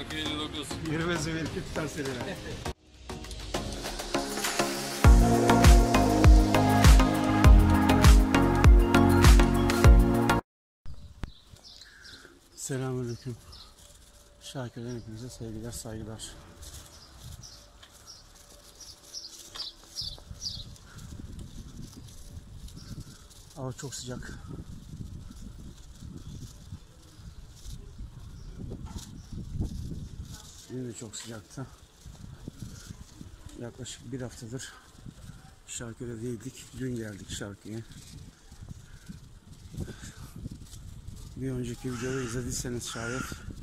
59. Yürümez belki tutar seni. Selamünaleyküm. Şakir'den hepinize sevgiler, saygılar. Hava çok sıcak. Dün de çok sıcaktı. Yaklaşık bir haftadır Şarköy'de değildik. Dün geldik Şarköy'e. Bir önceki videoyu izlediyseniz şayet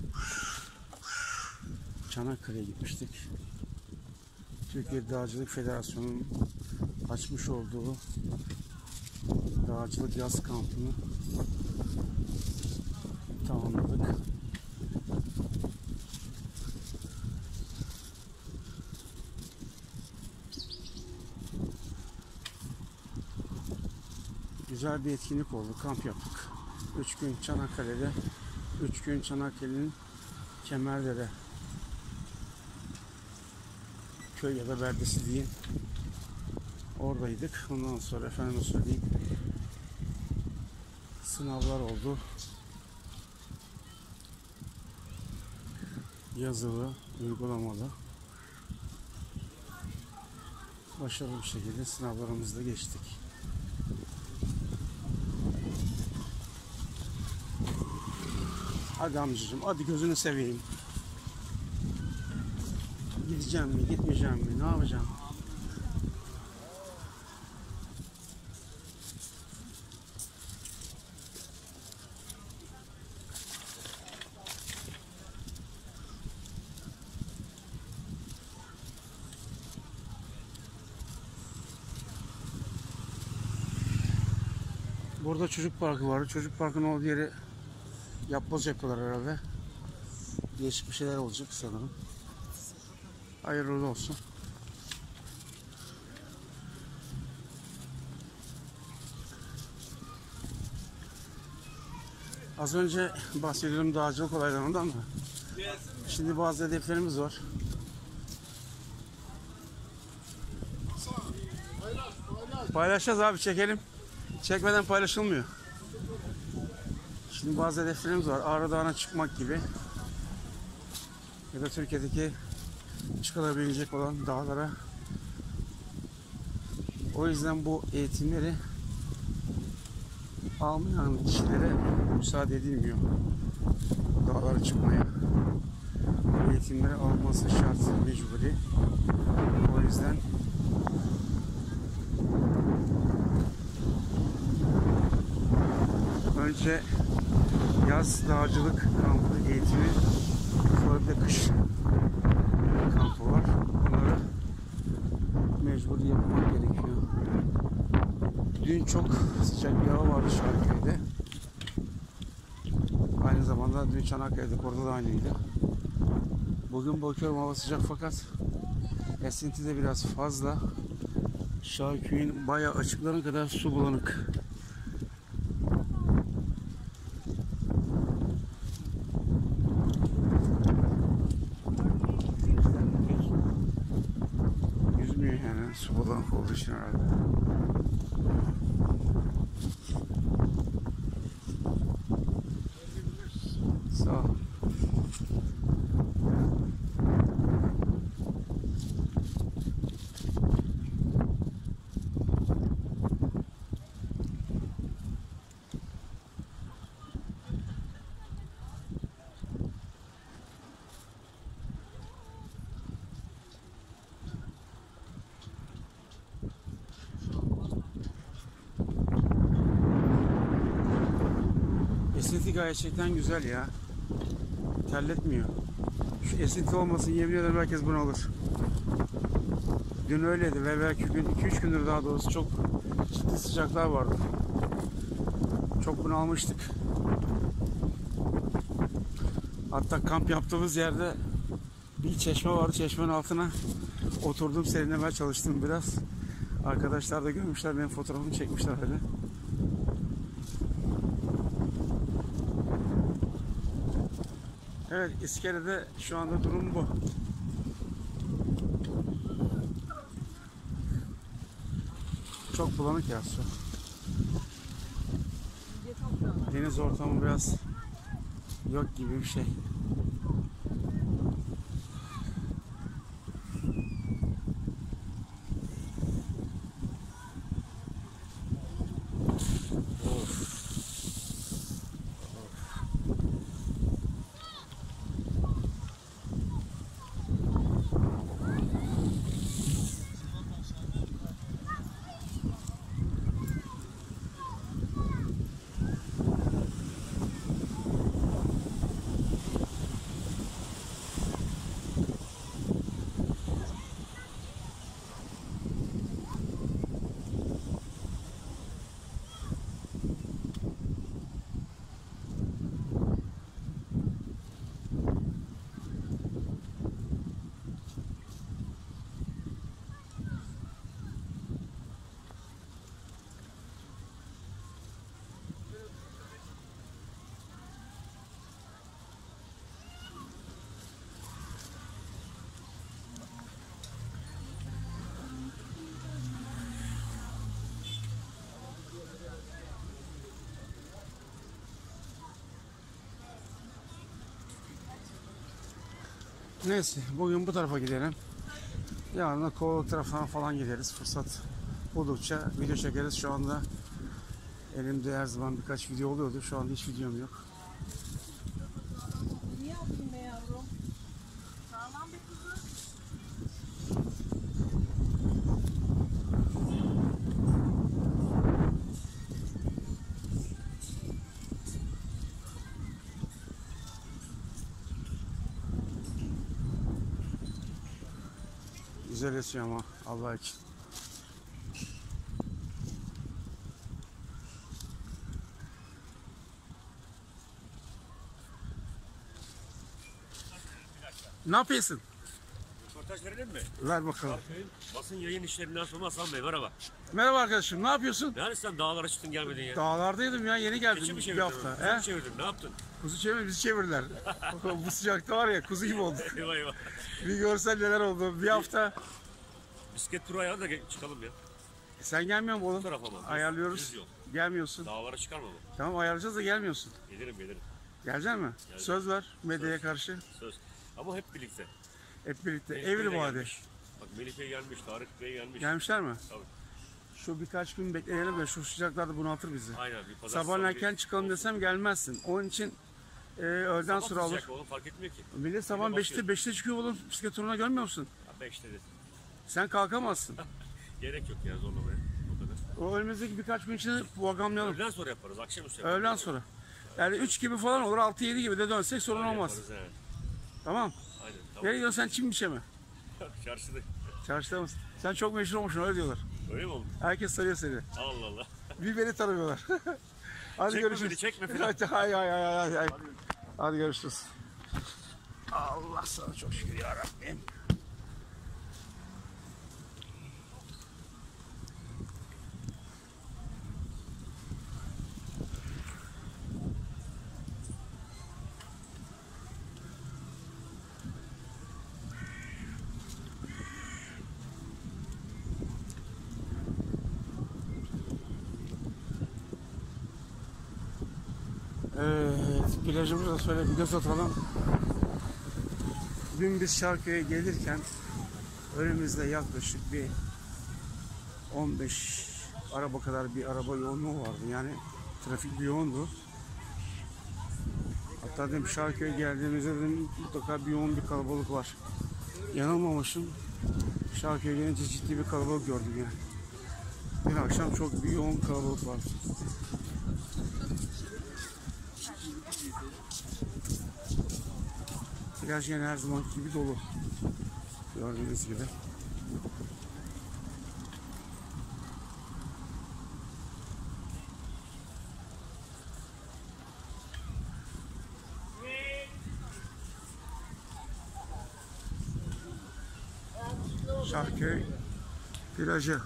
Çanakkale'ye gitmiştik. Türkiye Dağcılık Federasyonu'nun açmış olduğu dağcılık yaz kampını tamamladık. Güzel bir etkinlik oldu. Kamp yaptık. 3 gün Çanakkale'de, 3 gün Çanakkale'nin Kemerdere köy ya da beldesi diyeyim. Oradaydık. Ondan sonra efendime söyleyeyim sınavlar oldu. Yazılı, uygulamalı. Başarılı bir şekilde sınavlarımızda geçtik. Hadi amcacığım, hadi gözünü seveyim. Gideceğim mi, gitmeyeceğim mi, ne yapacağım? Burada çocuk parkı var. Çocuk parkının olduğu yeri yapboz yapıyorlar herhalde. Değişik bir şeyler olacak sanırım. Hayırlı olsun. Az önce bahsediyordum dağcılık olaylarından ama şimdi bazı hedeflerimiz var. Paylaşacağız abi, çekelim. Çekmeden paylaşılmıyor. Şimdi bazı hedeflerimiz var. Ağrı Dağı'na çıkmak gibi. Ya da Türkiye'deki çıkılabilecek olan dağlara. O yüzden bu eğitimleri almayan kişilere müsaade edilmiyor. Dağlara çıkmaya. Bu eğitimleri alması şart, mecburi. O yüzden önce yaz dağcılık kampı eğitimi, sonra bir de kış kampı var. Bunları mecbur yapmak gerekiyor. Dün çok sıcak bir hava vardı Şarköy'de. Aynı zamanda dün Çanakkale'de, orada da aynıydı. Bugün bakıyorum hava sıcak fakat esinti de biraz fazla. Şarköy'ün bayağı açıklarına kadar su bulanık. Su bulanık olduğu için herhalde. Sağ ol. Esinti gerçekten güzel ya. Terletmiyor. Şu esinti olmasın, yemin ederim herkes bunu alır. Dün öyleydi ve belki gün 2-3 gündür daha doğrusu çok ciddi sıcaklar vardı. Çok bunu almıştık. Hatta kamp yaptığımız yerde bir çeşme vardı. Çeşmenin altına oturdum, serinlemeye çalıştım biraz. Arkadaşlar da görmüşler, benim fotoğrafımı çekmişler öyle. Evet, iskelede şu anda durum bu. Çok bulanık ya su. Deniz ortamı biraz yok gibi bir şey. Neyse, bugün bu tarafa gidelim. Yarın da Kovalık tarafına falan gideriz. Fırsat buldukça video çekeriz. Şu anda elimde her zaman birkaç video oluyordu. Şu anda hiç videom yok. Niye yapayım be yavrum? Sağlam bir kuzu. Güzel esiyor ama Allah için. Ne yapıyorsun? Röportaj verelim mi? Ver bakalım. Basın yayın işlerinden sonra Hasan Bey merhaba. Merhaba arkadaşım, ne yapıyorsun? Yani sen dağlara çıktın gelmedin ya. Dağlardaydım ya, yeni Keçi geldim mi bir çevirdin? hafta. Kuzu mu çevirdin? Ne yaptın? Kuzu çevir, bizi çevirdiler. Bu sıcakta var ya, kuzu gibi olduk. Eyvah eyvah. Bir görsen neler oldu. Bir hafta. Bisiklet turu ayağına da çıkalım ya. Sen gelmiyor musun Bu oğlum? tarafa mı? Ayarlıyoruz. Düz yol. Gelmiyorsun. Dağlara çıkarma mı? Tamam, ayarlayacağız da gelmiyorsun. Gelirim gelirim. Gelecek mi? Söz ver medyaya karşı. Söz. Ama hep birlikte. Hep birlikte. Melih Evli Bey de bu hadi. gelmiş. Bak Melih Bey gelmiş, Tarık Bey gelmiş. Gelmişler mi? Tabii. Şu birkaç gün bekleyelim de şu sıcaklarda bunaltır bizi. Aynen bir pazar Sabah erken çıkalım desem gelmezsin. Onun için öğleden sonra olur. Sıcak oğlum fark etmiyor ki. Millet sabah Yine başlıyor. 5'te çıkıyor oğlum. Bisiklet turuna görmüyor musun? Ya 5'te de. Sen kalkamazsın. Gerek yok ya zorlamaya. O kadar. O önümüzdeki birkaç gün içinde programlayalım. Öğleden sonra yaparız, akşamüstü yaparız. Öğleden sonra. Yani 3 gibi falan olur, 6-7 gibi de dönsek sorun Öyle olmaz. yaparız he. Tamam. Aynen Nereye tamam. gidiyorsun sen, Çimmiş'e mi? Çarşıda. Çarşıda mısın? Sen çok meşhur olmuşsun, öyle diyorlar. Öyle mi oldu? Herkes tanıyor seni. Allah Allah. Bir beni tanımıyorlar. Hadi Çekme görüşürüz. beni, çekme falan. Hay. Hadi görüşürüz. Allah sana çok şükür ya Rabbim. Evet, plajımıza şöyle bir göz atalım. Dün biz Şarköy'e gelirken önümüzde yaklaşık bir 15 araba kadar bir araba yoğunluğu vardı. Yani trafik bir yoğundu. Hatta dedim Şarköy'e geldiğimizde dedim mutlaka bir yoğun bir kalabalık var. Yanılmamışım. Şarköy'e gelince ciddi bir kalabalık gördüm yani. Dün akşam çok bir yoğun kalabalık vardı. Plaj yine her zaman gibi dolu. Gördüğünüz gibi. Şarköy plajı.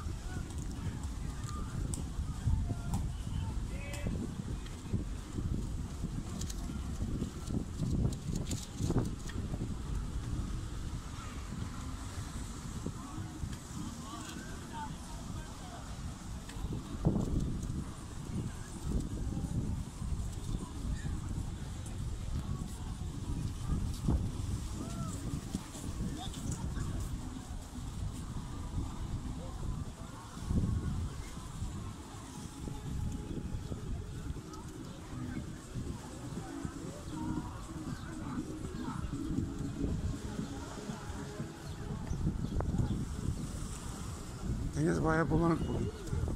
Deniz bayağı bulanık bugün.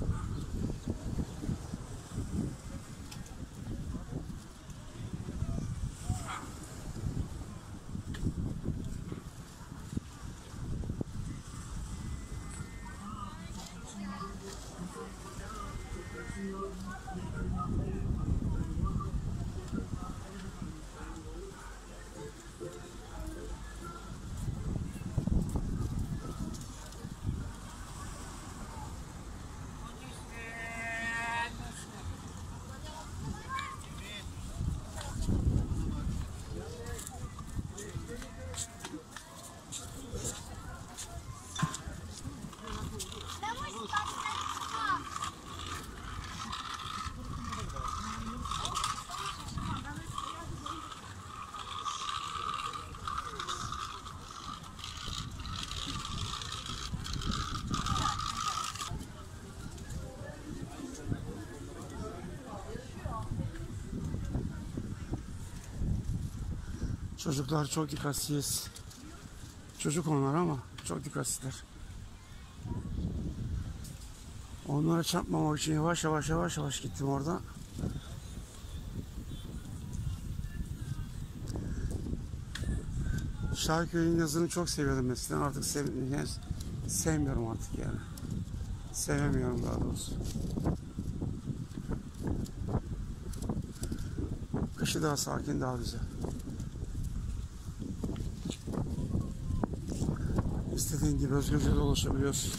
Çocuklar çok dikkatsiz. Çocuk onlar ama çok dikkatsizler. Onlara çarpmamak için yavaş yavaş gittim orada. Şarköy'ün yazını çok seviyordum eskiden. Artık sevmiyorum artık yani. Sevemiyorum daha doğrusu. Kışı daha sakin, daha güzel. İstediğin gibi özgürce dolaşabiliyorsun.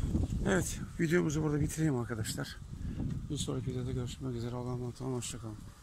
Evet, videomuzu burada bitireyim arkadaşlar. Bir sonraki videoda görüşmek üzere. Allah'a emanet olun. Hoşça kalın.